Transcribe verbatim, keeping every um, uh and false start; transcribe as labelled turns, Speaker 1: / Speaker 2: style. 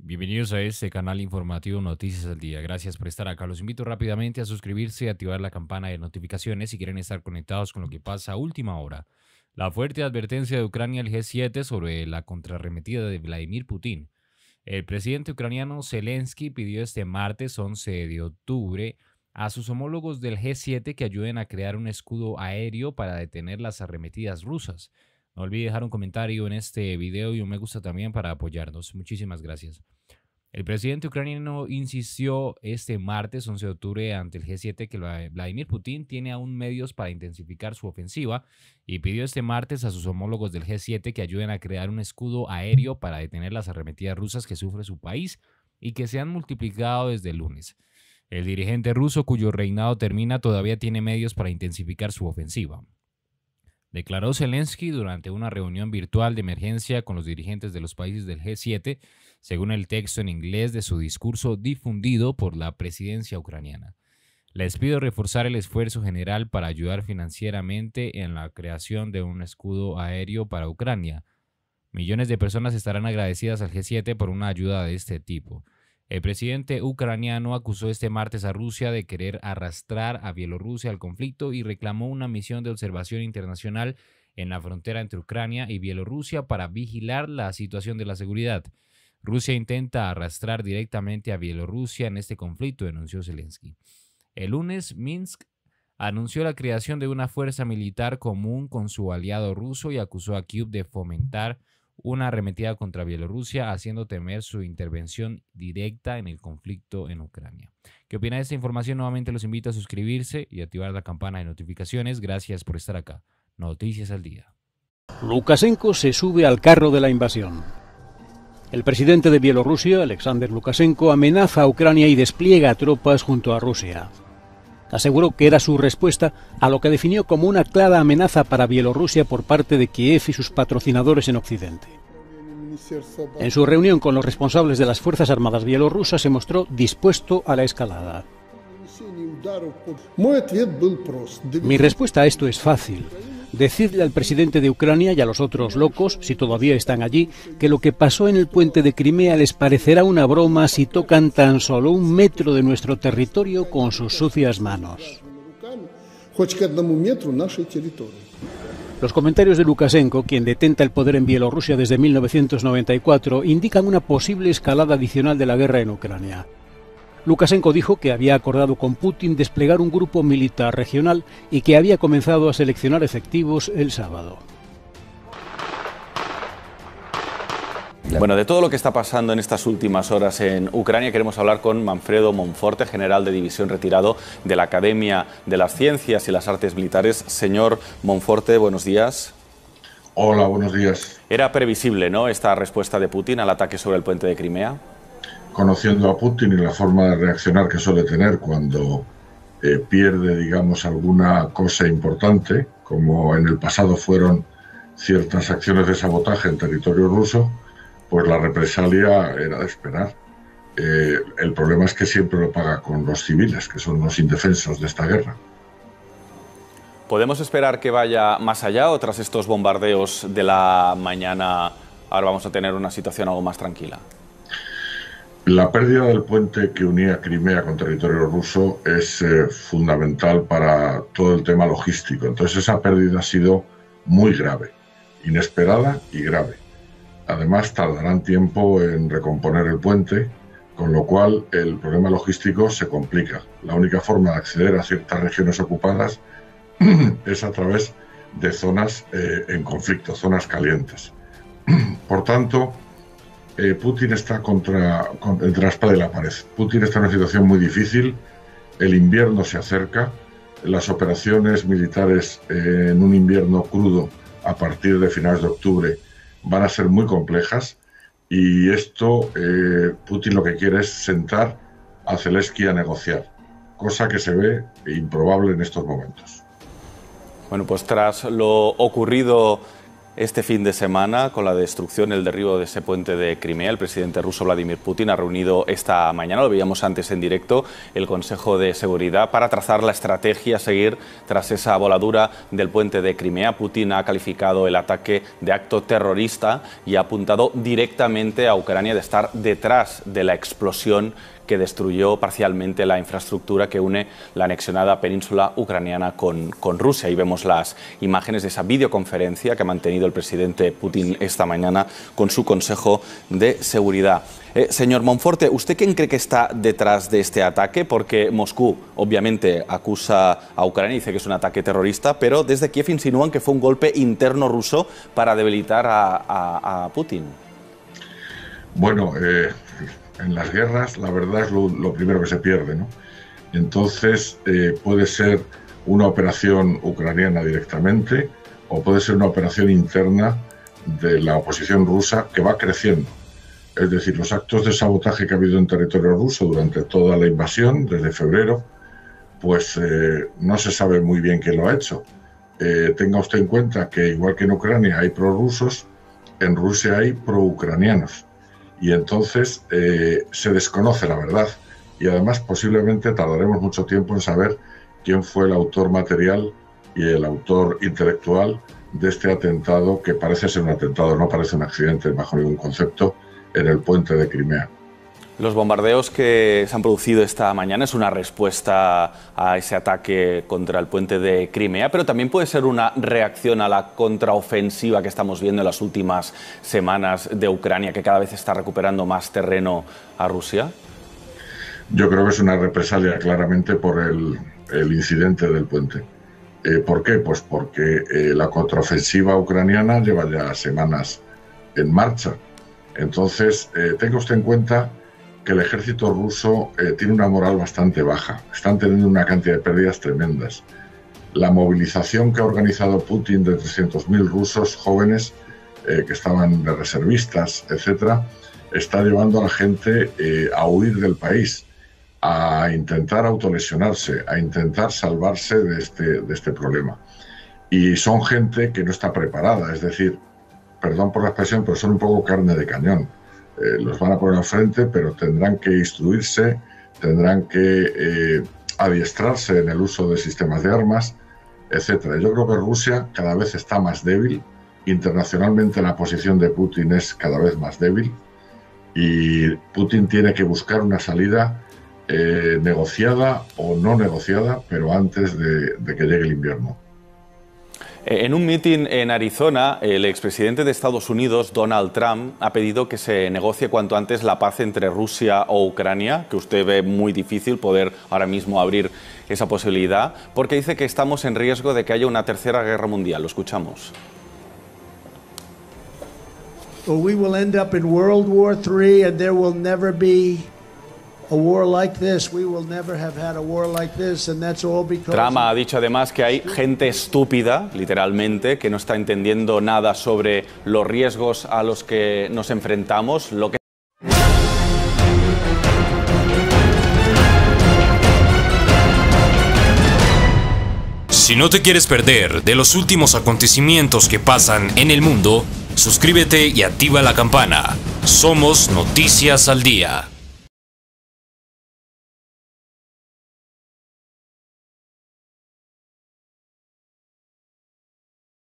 Speaker 1: Bienvenidos a este canal informativo Noticias al Día. Gracias por estar acá. Los invito rápidamente a suscribirse y activar la campana de notificaciones si quieren estar conectados con lo que pasa a última hora. La fuerte advertencia de Ucrania al G siete sobre la contraarremetida de Vladimir Putin. El presidente ucraniano Zelensky pidió este martes once de octubre a sus homólogos del G siete que ayuden a crear un escudo aéreo para detener las arremetidas rusas. No olvide dejar un comentario en este video y un me gusta también para apoyarnos. Muchísimas gracias. El presidente ucraniano insistió este martes once de octubre ante el G siete que Vladimir Putin tiene aún medios para intensificar su ofensiva y pidió este martes a sus homólogos del G siete que ayuden a crear un escudo aéreo para detener las arremetidas rusas que sufre su país y que se han multiplicado desde el lunes. El dirigente ruso, cuyo reinado termina, todavía tiene medios para intensificar su ofensiva. Declaró Zelensky durante una reunión virtual de emergencia con los dirigentes de los países del G siete, según el texto en inglés de su discurso difundido por la presidencia ucraniana. Les pido reforzar el esfuerzo general para ayudar financieramente en la creación de un escudo aéreo para Ucrania. Millones de personas estarán agradecidas al G siete por una ayuda de este tipo. El presidente ucraniano acusó este martes a Rusia de querer arrastrar a Bielorrusia al conflicto y reclamó una misión de observación internacional en la frontera entre Ucrania y Bielorrusia para vigilar la situación de la seguridad. Rusia intenta arrastrar directamente a Bielorrusia en este conflicto, denunció Zelensky. El lunes, Minsk anunció la creación de una fuerza militar común con su aliado ruso y acusó a Kiev de fomentar una arremetida contra Bielorrusia, haciendo temer su intervención directa en el conflicto en Ucrania. ¿Qué opina de esta información? Nuevamente los invito a suscribirse y activar la campana de notificaciones. Gracias por estar acá. Noticias al Día.
Speaker 2: Lukashenko se sube al carro de la invasión. El presidente de Bielorrusia, Alexander Lukashenko, amenaza a Ucrania y despliega tropas junto a Rusia. Aseguró que era su respuesta a lo que definió como una clara amenaza para Bielorrusia por parte de Kiev y sus patrocinadores en Occidente. En su reunión con los responsables de las Fuerzas Armadas bielorrusas se mostró dispuesto a la escalada. Mi respuesta a esto es fácil. Decidle al presidente de Ucrania y a los otros locos, si todavía están allí, que lo que pasó en el puente de Crimea les parecerá una broma si tocan tan solo un metro de nuestro territorio con sus sucias manos. Los comentarios de Lukashenko, quien detenta el poder en Bielorrusia desde mil novecientos noventa y cuatro, indican una posible escalada adicional de la guerra en Ucrania. Lukashenko dijo que había acordado con Putin desplegar un grupo militar regional y que había comenzado a seleccionar efectivos el sábado.
Speaker 3: Bueno, de todo lo que está pasando en estas últimas horas en Ucrania queremos hablar con Manfredo Monforte, general de división retirado de la Academia de las Ciencias y las Artes Militares. Señor Monforte, buenos días.
Speaker 4: Hola, buenos días.
Speaker 3: Era previsible, ¿no?, esta respuesta de Putin al ataque sobre el puente de Crimea.
Speaker 4: Conociendo a Putin y la forma de reaccionar que suele tener cuando eh, pierde, digamos, alguna cosa importante, como en el pasado fueron ciertas acciones de sabotaje en territorio ruso, pues la represalia era de esperar. Eh, el problema es que siempre lo paga con los civiles, que son los indefensos de esta guerra.
Speaker 3: ¿Podemos esperar que vaya más allá o tras estos bombardeos de la mañana ahora vamos a tener una situación algo más tranquila?
Speaker 4: La pérdida del puente que unía Crimea con territorio ruso es eh, fundamental para todo el tema logístico. Entonces esa pérdida ha sido muy grave, inesperada y grave. Además tardarán tiempo en recomponer el puente, con lo cual el problema logístico se complica. La única forma de acceder a ciertas regiones ocupadas es a través de zonas eh, en conflicto, zonas calientes. Por tanto, Eh, Putin está contra, con, entre la espada y la pared. Putin está en una situación muy difícil, el invierno se acerca, las operaciones militares eh, en un invierno crudo a partir de finales de octubre van a ser muy complejas y esto, eh, Putin lo que quiere es sentar a Zelensky a negociar, cosa que se ve improbable en estos momentos.
Speaker 3: Bueno, pues tras lo ocurrido este fin de semana con la destrucción, el derribo de ese puente de Crimea. El presidente ruso Vladimir Putin ha reunido esta mañana, lo veíamos antes en directo, el Consejo de Seguridad para trazar la estrategia a seguir tras esa voladura del puente de Crimea. Putin ha calificado el ataque de acto terrorista y ha apuntado directamente a Ucrania de estar detrás de la explosión que destruyó parcialmente la infraestructura que une la anexionada península ucraniana con, con Rusia. Ahí vemos las imágenes de esa videoconferencia que ha mantenido el presidente Putin esta mañana con su Consejo de Seguridad. Eh, señor Monforte, ¿usted quién cree que está detrás de este ataque? Porque Moscú, obviamente, acusa a Ucrania y dice que es un ataque terrorista, pero desde Kiev insinúan que fue un golpe interno ruso para debilitar a, a, a Putin.
Speaker 4: Bueno, eh... en las guerras la verdad es lo, lo primero que se pierde, ¿no? Entonces eh, puede ser una operación ucraniana directamente o puede ser una operación interna de la oposición rusa que va creciendo. Es decir, los actos de sabotaje que ha habido en territorio ruso durante toda la invasión, desde febrero, pues eh, no se sabe muy bien quién lo ha hecho. Eh, tenga usted en cuenta que igual que en Ucrania hay prorrusos, en Rusia hay proucranianos. Y entonces eh, se desconoce la verdad y además posiblemente tardaremos mucho tiempo en saber quién fue el autor material y el autor intelectual de este atentado, que parece ser un atentado, no parece un accidente bajo ningún concepto, en el puente de Crimea.
Speaker 3: Los bombardeos que se han producido esta mañana es una respuesta a ese ataque contra el puente de Crimea, pero también puede ser una reacción a la contraofensiva que estamos viendo en las últimas semanas de Ucrania, que cada vez está recuperando más terreno a Rusia.
Speaker 4: Yo creo que es una represalia claramente por el, el incidente del puente. Eh, ¿Por qué? Pues porque eh, la contraofensiva ucraniana lleva ya semanas en marcha. Entonces, eh, tenga usted en cuenta que el ejército ruso eh, tiene una moral bastante baja. Están teniendo una cantidad de pérdidas tremendas. La movilización que ha organizado Putin de trescientos mil rusos jóvenes eh, que estaban de reservistas, etcétera, está llevando a la gente eh, a huir del país, a intentar autolesionarse, a intentar salvarse de este, de este problema. Y son gente que no está preparada, es decir, perdón por la expresión, pero son un poco carne de cañón. Eh, los van a poner al frente, pero tendrán que instruirse, tendrán que eh, adiestrarse en el uso de sistemas de armas, etcétera. Yo creo que Rusia cada vez está más débil, internacionalmente la posición de Putin es cada vez más débil y Putin tiene que buscar una salida eh, negociada o no negociada, pero antes de, de que llegue el invierno.
Speaker 3: En un mitin en Arizona, el expresidente de Estados Unidos, Donald Trump, ha pedido que se negocie cuanto antes la paz entre Rusia o Ucrania, que usted ve muy difícil poder ahora mismo abrir esa posibilidad, porque dice que estamos en riesgo de que haya una tercera guerra mundial. Lo escuchamos.
Speaker 5: Well, we will end up in World War Three and there will never be a war like this. We will never have had a war like this, and that's all because
Speaker 3: Trump ha dicho además que hay gente estúpida, literalmente, que no está entendiendo nada sobre los riesgos a los que nos enfrentamos, lo que
Speaker 6: Si no te quieres perder de los últimos acontecimientos que pasan en el mundo, suscríbete y activa la campana. Somos Noticias al Día.